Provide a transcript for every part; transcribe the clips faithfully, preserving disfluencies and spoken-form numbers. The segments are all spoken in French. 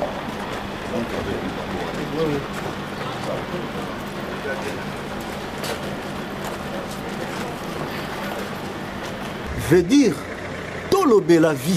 Veut dire Tolobe la vie.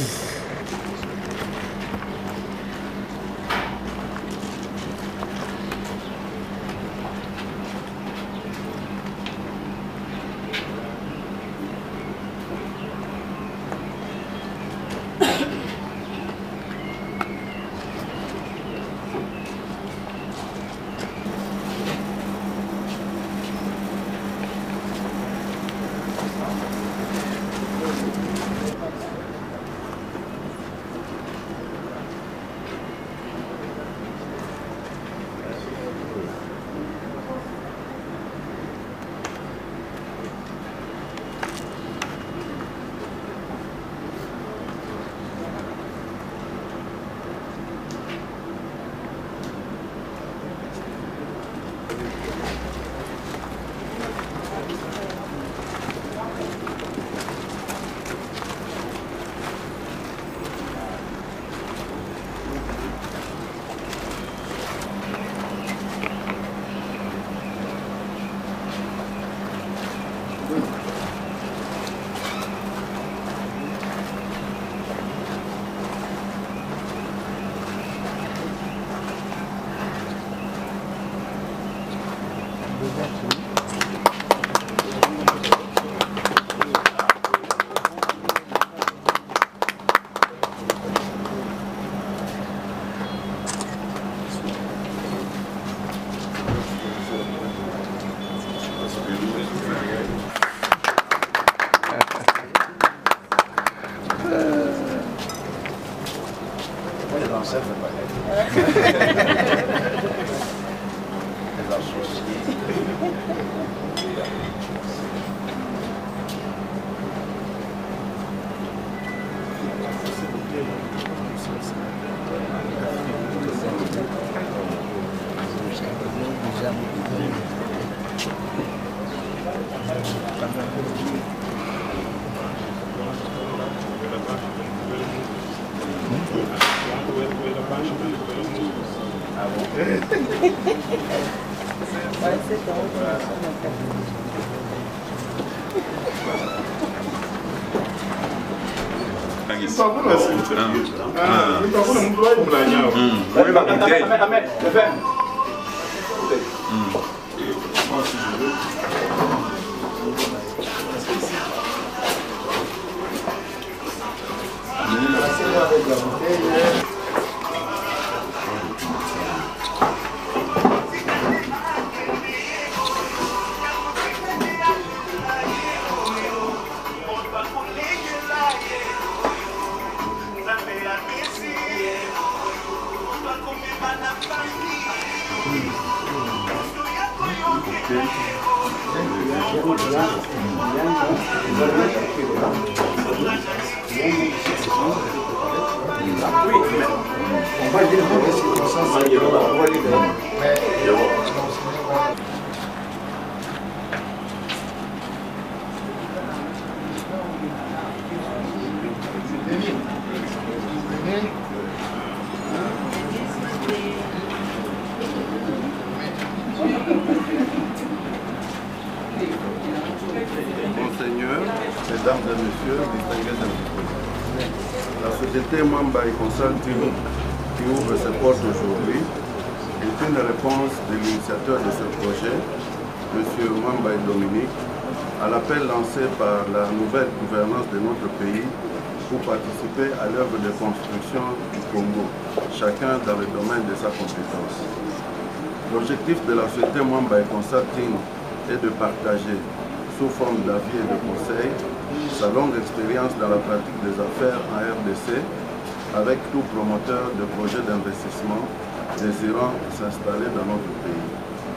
Monseigneur, mesdames et messieurs, distingués invités, la société Mwamba Consulting qui ouvre ses portes aujourd'hui est une réponse de l'initiateur de ce projet, M. Mwamba Dominique, à l'appel lancé par la nouvelle gouvernance de notre pays pour participer à l'œuvre de construction du Congo, chacun dans le domaine de sa compétence. L'objectif de la société Mwamba Consulting est de partager, sous forme d'avis et de conseils, sa longue expérience dans la pratique des affaires en R D C avec tout promoteur de projets d'investissement désirant s'installer dans notre pays.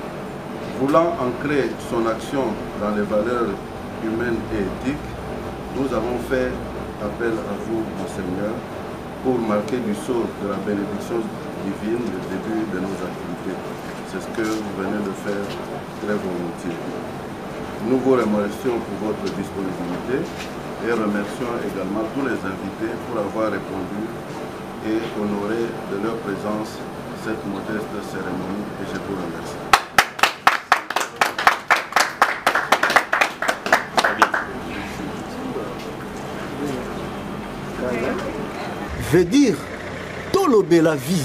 Voulant ancrer son action dans les valeurs humaines et éthiques, nous avons fait appel à vous, Monseigneur, pour marquer du sceau de la bénédiction divine le début de nos activités. C'est ce que vous venez de faire très volontiers. Nous vous remercions pour votre disponibilité et remercions également tous les invités pour avoir répondu et honorer de leur présence cette modeste cérémonie et je vous remercie. Veut dire tolober la vie.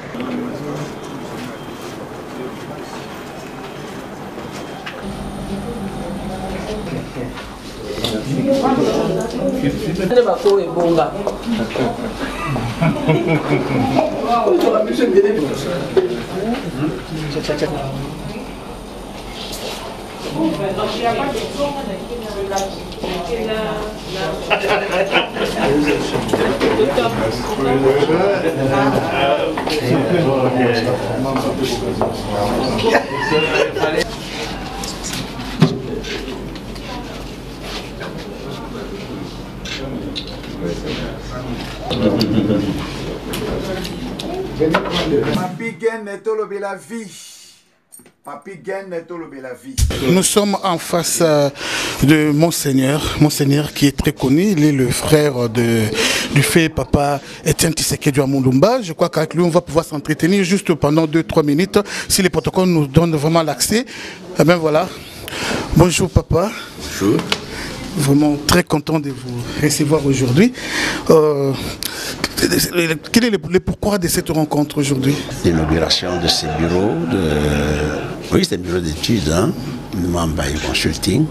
Papi Gen tolobe la vie. Papi Gen tolobe la vie. Nous sommes en face euh, de Monseigneur, Monseigneur qui est très connu. Il est le frère de, du fait Papa Etienne Tshisekedi Amundumba. Je crois qu'avec lui, on va pouvoir s'entretenir juste pendant deux trois minutes. Si les protocoles nous donnent vraiment l'accès. Eh bien voilà. Bonjour Papa. Bonjour. Vraiment très content de vous recevoir aujourd'hui. Euh, quel est le, le pourquoi de cette rencontre aujourd'hui? L'inauguration de ces bureaux, de... oui, c'est un bureau d'études, hein, Mambaye Consulting,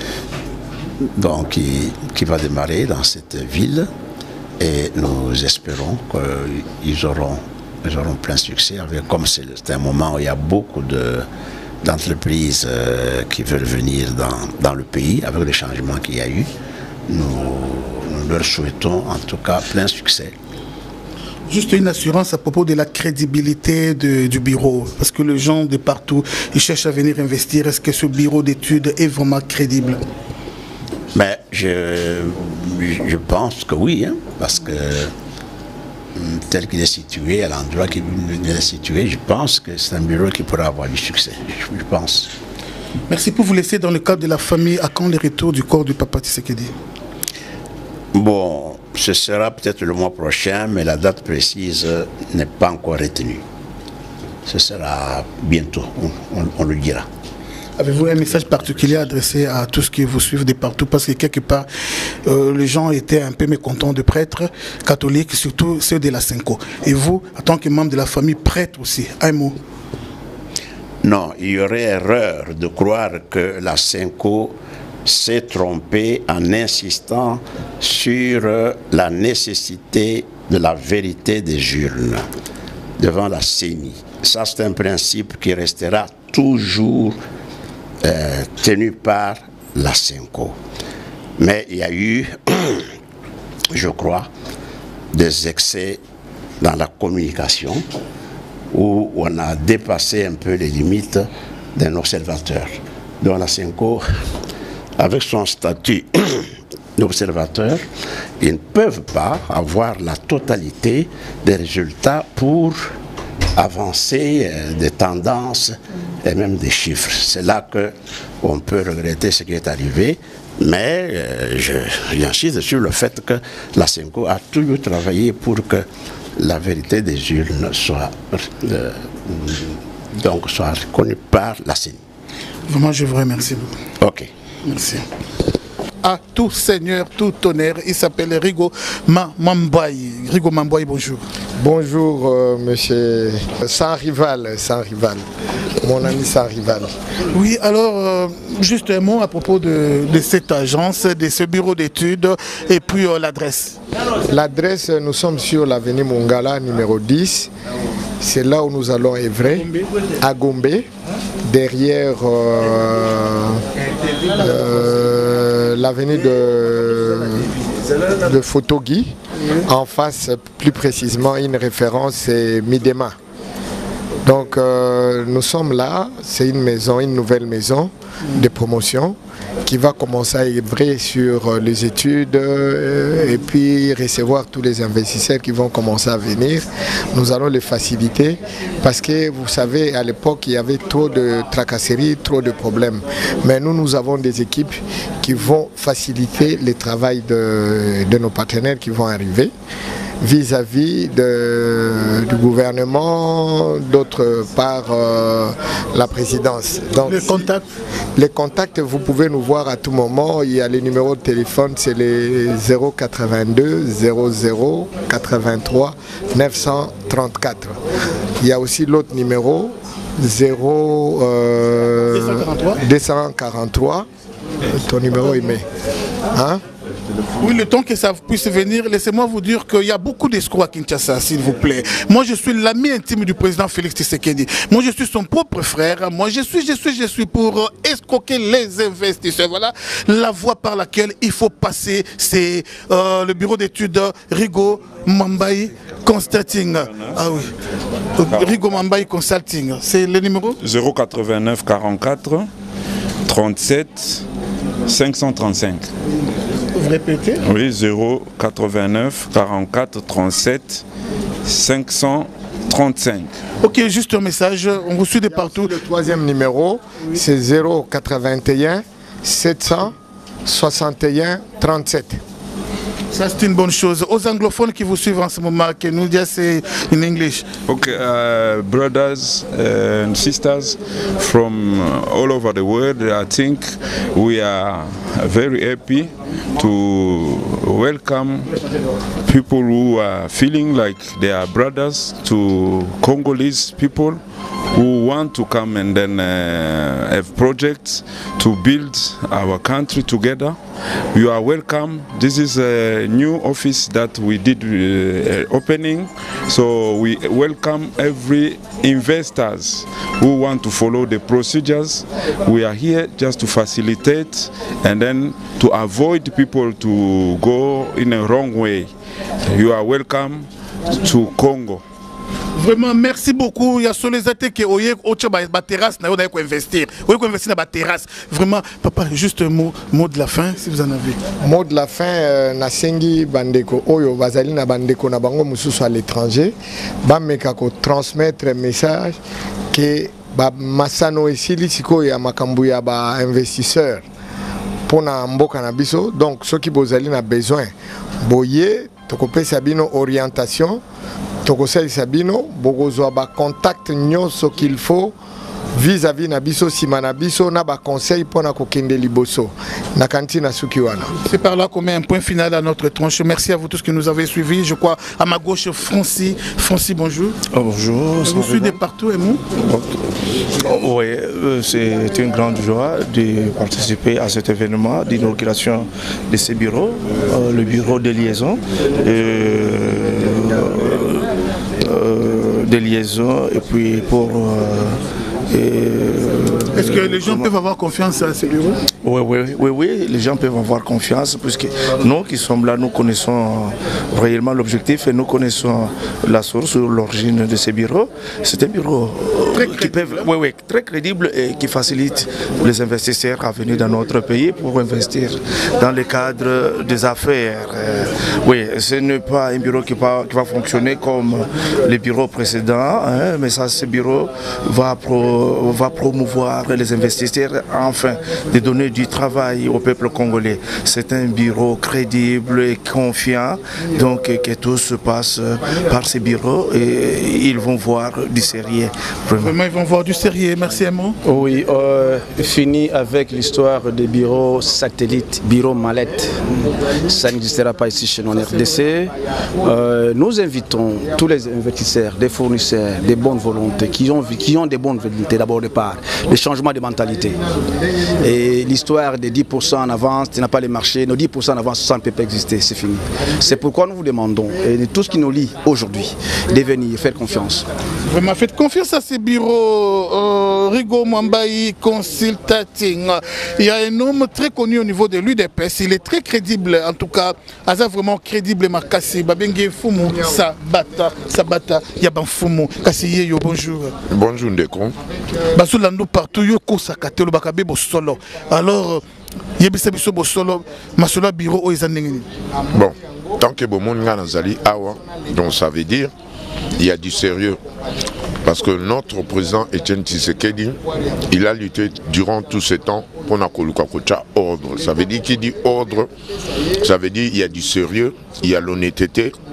donc qui, qui va démarrer dans cette ville et nous espérons qu'ils auront, ils auront plein succès. Avec, comme c'est un moment où il y a beaucoup de d'entreprises euh, qui veulent venir dans, dans le pays avec les changements qu'il y a eu. Nous, nous leur souhaitons en tout cas plein succès. Juste une assurance à propos de la crédibilité de, du bureau, parce que les gens de partout, ils cherchent à venir investir. Est-ce que ce bureau d'études est vraiment crédible? Mais je, je pense que oui, hein, parce que tel qu'il est situé, à l'endroit qu'il est situé, je pense que c'est un bureau qui pourra avoir du succès, je pense. Merci. Pour vous laisser dans le cadre de la famille, à quand le retour du corps du Papa Tshisekedi? Bon, ce sera peut-être le mois prochain, mais la date précise n'est pas encore retenue. Ce sera bientôt, on, on, on le dira. Avez-vous un message particulier adressé à tous qui vous suivent de partout? Parce que quelque part, euh, les gens étaient un peu mécontents de prêtres catholiques, surtout ceux de la Senko. Et vous, en tant que membre de la famille, prêtre aussi, un mot? Non, il y aurait erreur de croire que la Senko s'est trompée en insistant sur la nécessité de la vérité des urnes devant la C E N I. Ça, c'est un principe qui restera toujours Euh, tenu par la Senko. Mais il y a eu, je crois, des excès dans la communication où on a dépassé un peu les limites d'un observateur. Donc la Senko, avec son statut d'observateur, ils ne peuvent pas avoir la totalité des résultats pour avancer euh, des tendances et même des chiffres. C'est là qu'on peut regretter ce qui est arrivé, mais euh, j'insiste sur le fait que la Senko a toujours travaillé pour que la vérité des urnes soit, euh, donc soit reconnue par la C E N I. Vraiment, je vous remercie beaucoup. Ok. Merci. À tout seigneur, tout honneur, il s'appelle Rigo Mambaye. Rigo Mambaye, bonjour. Bonjour, euh, monsieur. Sans rival, sans rival. Mon ami sans rival. Oui, alors, euh, juste un mot à propos de, de cette agence, de ce bureau d'études, et puis euh, l'adresse. L'adresse, nous sommes sur l'avenue Mongala, numéro dix. C'est là où nous allons œuvrer, à Gombe, derrière euh, euh, l'avenue de, de Photogui. En face, plus précisément, une référence, c'est Midema. Donc euh, nous sommes là, c'est une maison, une nouvelle maison de promotion qui va commencer à œuvrer sur les études euh, et puis recevoir tous les investisseurs qui vont commencer à venir. Nous allons les faciliter parce que vous savez, à l'époque, il y avait trop de tracasseries, trop de problèmes. Mais nous, nous avons des équipes qui vont faciliter le travail de, de nos partenaires qui vont arriver. vis-à-vis de, du gouvernement, d'autre part euh, la présidence. Donc, les contacts Les contacts, vous pouvez nous voir à tout moment. Il y a les numéros de téléphone, c'est les zéro quatre-vingt-deux zéro zéro quatre-vingt-trois neuf cent trente-quatre. Il y a aussi l'autre numéro, zéro deux cent quarante-trois. Ton numéro est mis. Hein? Oui, le temps que ça puisse venir, laissez-moi vous dire qu'il y a beaucoup d'escrocs à Kinshasa, s'il vous plaît. Moi, je suis l'ami intime du président Félix Tshisekedi. Moi, je suis son propre frère. Moi, je suis, je suis, je suis pour escroquer les investisseurs. Voilà la voie par laquelle il faut passer. C'est euh, le bureau d'études Rigo Mambayi Consulting. Ah oui. Rigo Mambayi Consulting. C'est le numéro zéro quatre-vingt-neuf quarante-quatre trente-sept cinq cent trente-cinq. Vous répétez? Oui, zéro quatre-vingt-neuf quarante-quatre trente-sept cinq cent trente-cinq. Ok, juste un message, on vous suit de partout. Le troisième numéro, c'est zéro quatre-vingt-un sept cent soixante et un trente-sept. Ça, c'est une bonne chose. Aux anglophones qui vous suivent en ce moment, can you just say in English? Okay, uh, brothers and sisters from all over the world, I think we are very happy to welcome people who are feeling like they are brothers to Congolese people who want to come and then uh, have projects to build our country together. You are welcome. This is a new office that we did uh, opening, so we welcome every investors who want to follow the procedures. We are here just to facilitate and then to avoid people to go in a wrong way. You are welcome to Congo. Vraiment, merci beaucoup. Il y a sur les athées qui ont une terrasse, on a investir. On a investir dans la terrasse. Vraiment, papa, juste un mot, mot de la fin, si vous en avez. Mot de la fin, Nasengi Bandeko, Oyo, Bazali na Bandeko, na Bango Moussou à l'étranger, Bameka ko transmettre un message que Masano et Silisiko ya Makambu ya ba investisseur pour na mboka na biso. Donc, ceux qui Bozali na besoin, boye, tokopé sabino orientation. Tokosel Sabino, Bogozwa ba contact nyonso qu'il faut vis-à-vis na biso sima na biso na ba conseil pour na kokende liboso na kantina sukiwana. C'est par là qu'on met un point final à notre tranche. Merci à vous tous qui nous avez suivis. Je crois à ma gauche Francis. Francis, bonjour. Oh, bonjour. Je vous suis de partout et nous. Oh, oui, c'est une grande joie de participer à cet événement d'inauguration de ce bureau, euh, le bureau de liaison. Euh, euh, de liaison et puis pour euh, est-ce que les gens peuvent avoir confiance à ce bureau? Oui, oui, oui, oui, les gens peuvent avoir confiance puisque nous qui sommes là, nous connaissons réellement l'objectif et nous connaissons la source, l'origine de ces bureaux. C'est un bureau très qui peut, oui, oui, très crédible et qui facilite les investisseurs à venir dans notre pays pour investir dans le cadre des affaires. Oui, ce n'est pas un bureau qui va, qui va fonctionner comme les bureaux précédents, hein, mais ça, ce bureau va, pro, va promouvoir les investisseurs afin de donner du travail au peuple congolais. C'est un bureau crédible et confiant, donc que tout se passe par ces bureaux et ils vont voir du sérieux. Vraiment, Vraiment ils vont voir du sérieux. Merci à moi. Oui, euh, fini avec l'histoire des bureaux satellites, bureaux mallettes. Ça n'existera pas ici chez nous en R D C. Euh, nous invitons tous les investisseurs, des fournisseurs, des bonnes volontés, qui ont, qui ont des bonnes volontés d'abord au départ, les changements de mentalité. Et l'histoire des dix pour cent en avance, tu n'as pas les marchés, nos dix pour cent en avance, ça ne peut pas exister, c'est fini. C'est pourquoi nous vous demandons, et de tout ce qui nous lie aujourd'hui, de venir faire confiance. Vraiment, faites confiance à ces bureaux, euh, Rigo Mambayi Consulting. Il y a un homme très connu au niveau de l'U D P S, il est très crédible, en tout cas, Aza vraiment crédible, Makassi, Babenge Fumu, Sabata, Sabata, Yaban Fumu, Kassi yo, bonjour. Bonjour Ndeko. Basulando partout, yo kosakate lo bakabe bo solo. Alors, yebisa biso bo solo, masolo bureau o ezanengeni. Bon, tant que bon monde nazali awa, donc ça veut dire il y a du sérieux. Parce que notre président Etienne Tshisekedi, il a lutté durant tout ce temps pour Nakolukakocha ordre. Ça veut dire qu'il dit ordre, ça veut dire qu'il y a du sérieux, il y a l'honnêteté,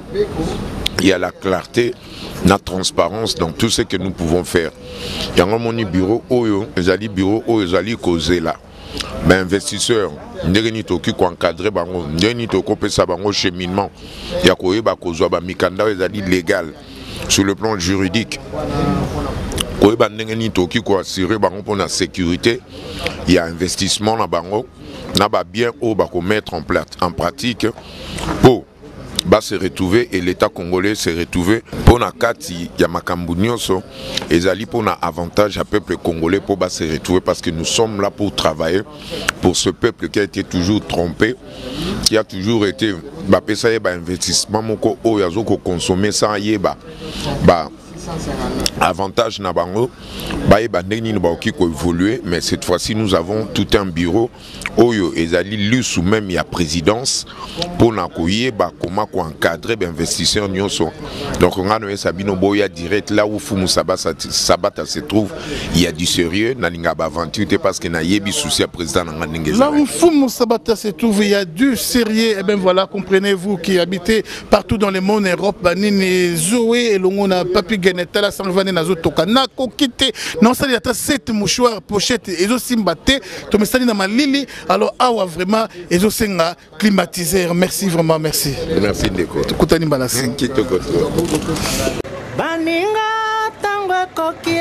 il y a la clarté, la transparence dans tout ce que nous pouvons faire. Il y a un bureau, un bureau, un là. Ben, investisseurs, ndenge toki ko encadrer bango, ndenge to kopesa bango cheminement. Ya koyeba kozwa ba mikanda ezali légal sur le plan juridique. Koyeba ndenge toki ko assurer bango pour la sécurité. Il y a investissement na bango, na ba bien au ba ko mettre en place en pratique pour ba se retrouver et l'État congolais se retrouver pour na kati ya makambu nyonso ezali pour na avantage à peuple congolais pour ba se retrouver parce que nous sommes là pour travailler pour ce peuple qui a été toujours trompé, qui a toujours été ba pesa ye ba investissement moko o yazo ko consommer sans yeba ba avantage na bango ba yeba ndeni ba oki ko évoluer, mais cette fois-ci nous avons tout un bureau oyo ezali lu sous même ya présidence pour na koyeba comment ko encadrer ba investisseurs nyonso. Donc on a no sabino boya direct là où Fumu Sabata Sabata se trouve, il y a du sérieux na linga ba aventure parce que na yebi souci à président na ngengeza. Là où Fumu Sabata se trouve, il y a du sérieux. Et bien voilà, comprenez-vous qui habitez partout dans le monde, Europe, Banini, Zoé et Longona, Papi Genetala, Sanvane, Nazotoka, Nako, Kite, non, ça y a sept mouchoirs, pochettes, et aussi Simbate, Tomestani na Malili, alors awa vraiment, et aussi climatiseur. Merci vraiment, merci. Merci Ndeko. Tukutani Balasi. Baninga tango kokie.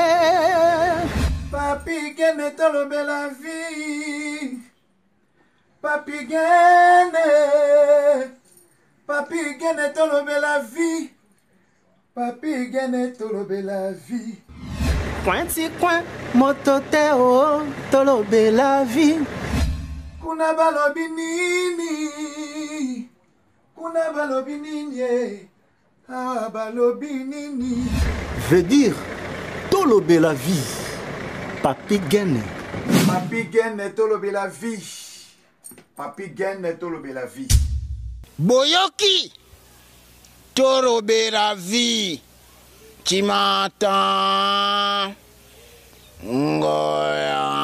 Papi Gene tolobe la vie. Papi Gene. Papi Gene tolobe la vie. Papi Gene tolobe la vie. Pointi coin mototeo tolobe la vie. Kuna balobi nini. Kuna balobi nini. Ah balobi nini. Veut dire tolobe la vie. Papi Gene. Papi Gene tolobe la vie. Papi Gene tolobe la vie. Boyoki tolobe la vie. Tu m'entends? Ngoya.